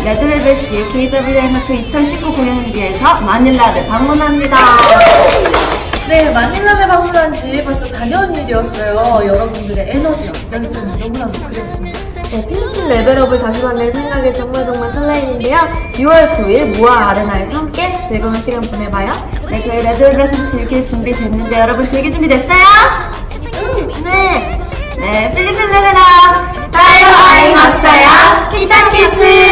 레드벨벳이 KWMF 2019 공연기에서 마닐라를 방문합니다. 네, 마닐라를 방문한 지 벌써 4년이 되었어요. 여러분들의 에너지와 열정이 너무나도 그리웠습니다. 네, 필리핀 레벨업을 다시 만날 생각에 정말 설레이는데요. 6월 9일 모아 아레나에서 함께 즐거운 시간 보내봐요. 네, 저희 레드벨벳은 즐길 준비 됐는데 여러분 즐길 준비 됐어요? 네. 네, 필리핀 레벨업 다이어하이 왔어요. 키타키스